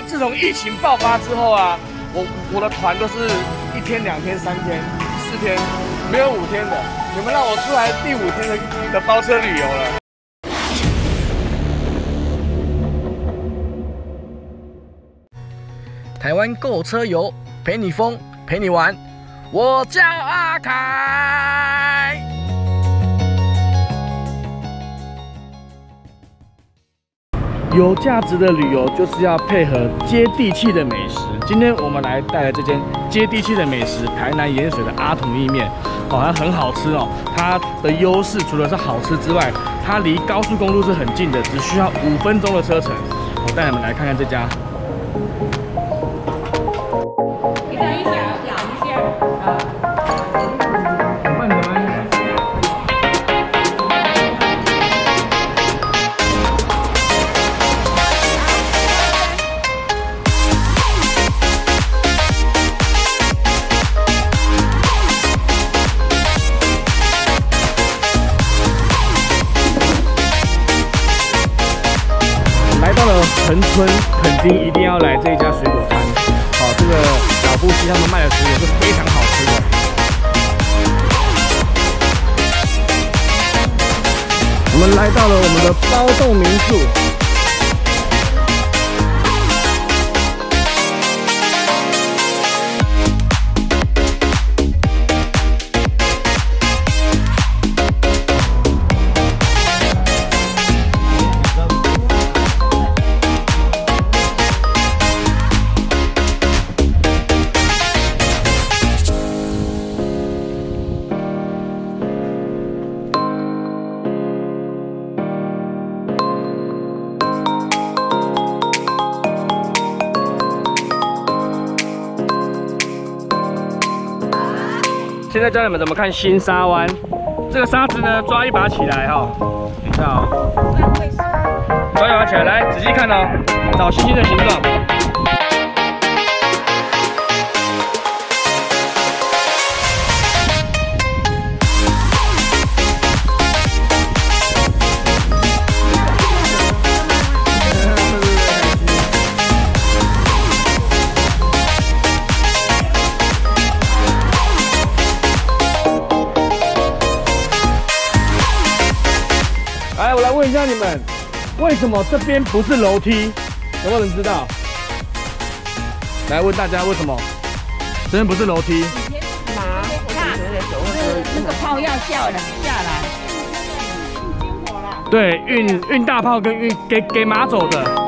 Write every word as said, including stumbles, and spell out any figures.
自从疫情爆发之后啊，我我的团都是一天、两天、三天、四天，没有五天的。你们让我出来第五天的的包车旅游了。台湾购车游，陪你疯，陪你玩。我叫阿凯。有价值的旅游就是要配合接地气的美食。今天我们来带来这间接地气的美食——台南盐水的阿童意面。哦，它很好吃哦。它的优势除了是好吃之外，它离高速公路是很近的，只需要五分钟的车程。我带你们来看看这家。 一个一小咬一下啊。 来到了恒春，肯定一定要来这一家水果摊。好、哦，这个老夫妻他们卖的水果是非常好吃的。我们来到了我们的包栋民宿。 现在教你们怎么看新沙湾。这个沙子呢，抓一把起来哈、哦，你看哦，抓一把起来，来仔细看哦，找星星的形状。来，我来问一下你们，为什么这边不是楼梯？有没有人知道？来问大家为什么这边不是楼梯？ 马怕那个炮要下了下来， 对，运运大炮跟运给给马走的。